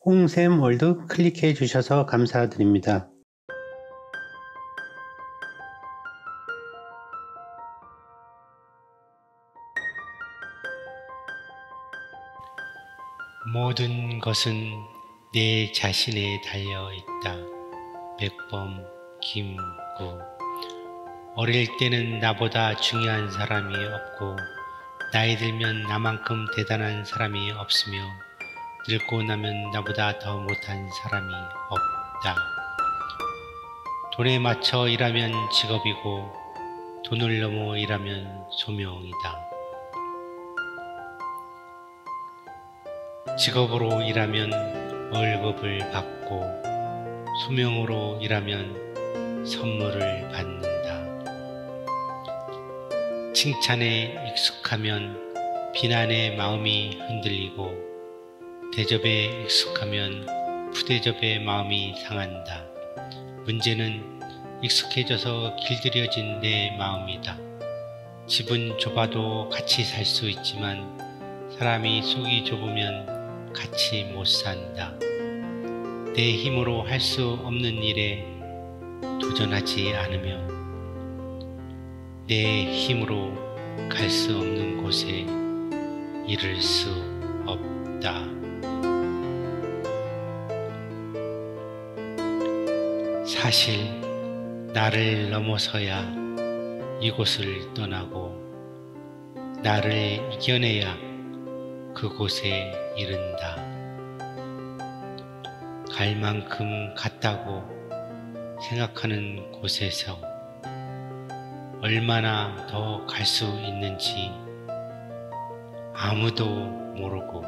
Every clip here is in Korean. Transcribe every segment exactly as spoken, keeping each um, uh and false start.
홍샘월드 클릭해 주셔서 감사드립니다. 모든 것은 내 자신에 달려 있다. 백범 김구. 어릴 때는 나보다 중요한 사람이 없고 나이 들면 나만큼 대단한 사람이 없으며 늙고 나면 나보다 더 못한 사람이 없다. 돈에 맞춰 일하면 직업이고 돈을 넘어 일하면 소명이다. 직업으로 일하면 월급을 받고 소명으로 일하면 선물을 받는다. 칭찬에 익숙하면 비난의 마음이 흔들리고 대접에 익숙하면 푸대접의 마음이 상한다. 문제는 익숙해져서 길들여진 내 마음이다. 집은 좁아도 같이 살 수 있지만 사람이 속이 좁으면 같이 못 산다. 내 힘으로 할 수 없는 일에 도전하지 않으며 내 힘으로 갈 수 없는 곳에 이를 수 없다. 사실 나를 넘어서야 이곳을 떠나고 나를 이겨내야 그곳에 이른다. 갈 만큼 갔다고 생각하는 곳에서 얼마나 더 갈 수 있는지 아무도 모르고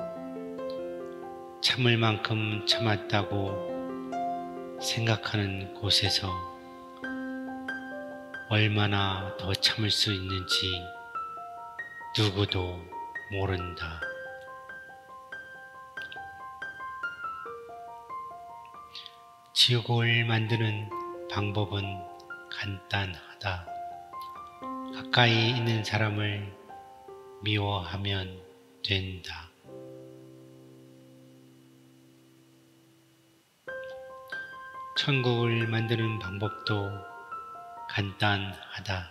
참을 만큼 참았다고 생각하는 곳에서 얼마나 더 참을 수 있는지 누구도 모른다. 지옥을 만드는 방법은 간단하다. 가까이 있는 사람을 미워하면 된다. 천국을 만드는 방법도 간단하다.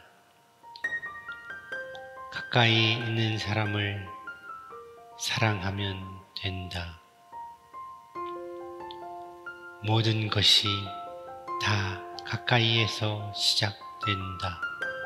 가까이 있는 사람을 사랑하면 된다. 모든 것이 다 가까이에서 시작된다.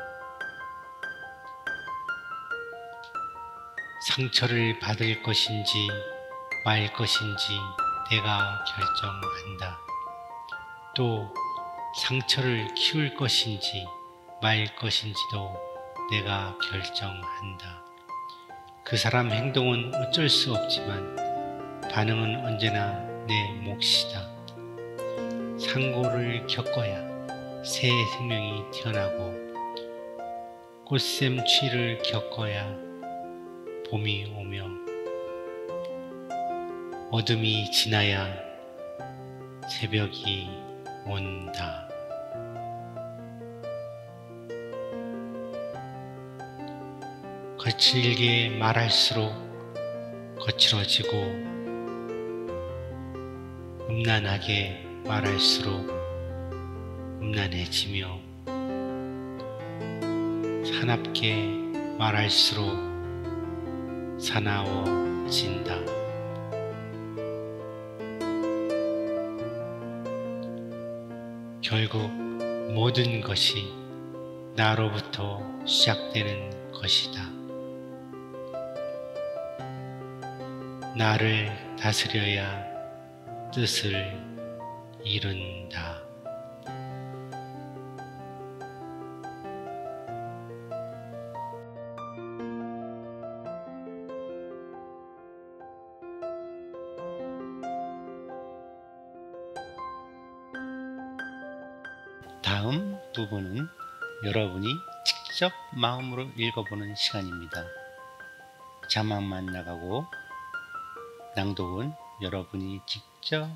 상처를 받을 것인지 말 것인지 내가 결정한다. 또 상처를 키울 것인지 말 것인지도 내가 결정한다. 그 사람 행동은 어쩔 수 없지만 반응은 언제나 내 몫이다. 상고를 겪어야 새 생명이 태어나고 꽃샘추위를 겪어야 봄이 오며 어둠이 지나야 새벽이 온다. 거칠게 말할수록 거칠어지고 음란하게 말할수록 음란해지며 사납게 말할수록 사나워진다. 결국 모든 것이 나로부터 시작되는 것이다. 나를 다스려야 뜻을 이룬다. 다음 부분은 여러분이 직접 마음으로 읽어보는 시간입니다. 자막만 나가고 낭독은 여러분이 직접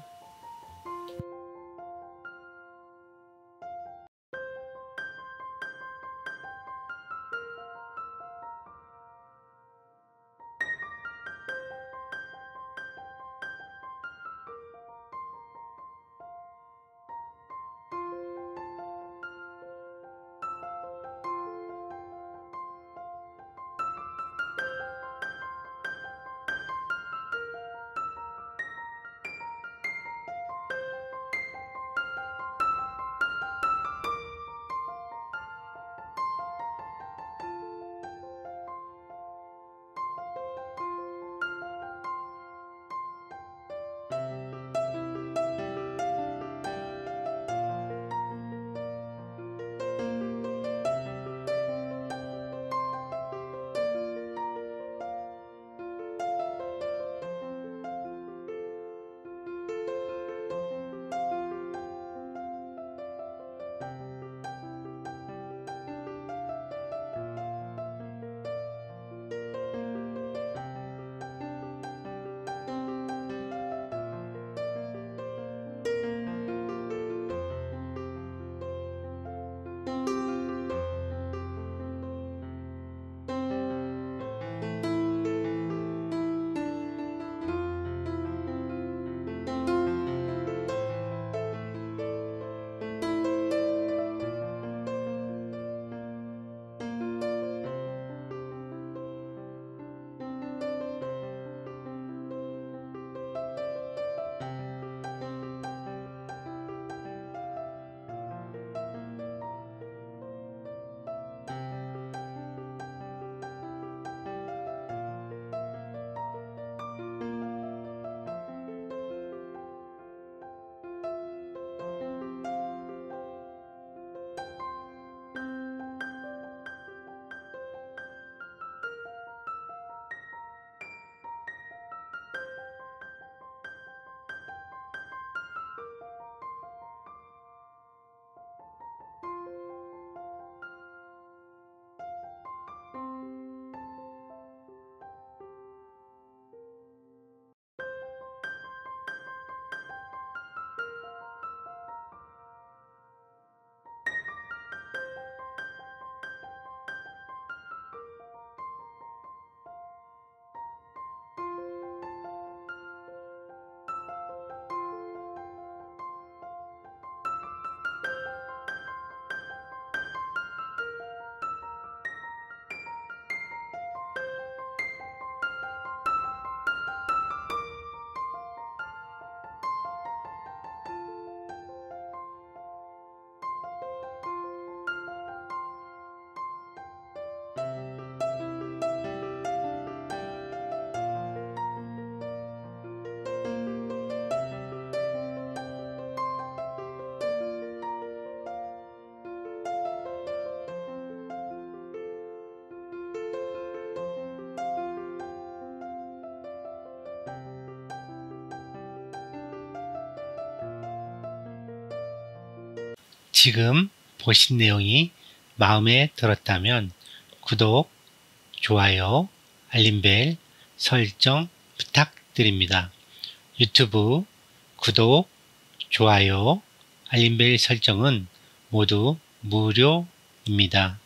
지금 보신 내용이 마음에 들었다면 구독, 좋아요, 알림벨 설정 부탁드립니다. 유튜브 구독, 좋아요, 알림벨 설정은 모두 무료입니다.